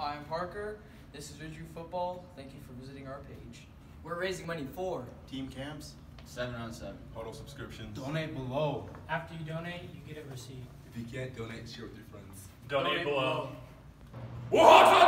Hi, I'm Parker. This is Ridgevue Football. Thank you for visiting our page. We're raising money for team camps, 7-on-7, huddle subscriptions. Donate below. After you donate, you get a receipt. If you can't donate, share with your friends. Donate below. What?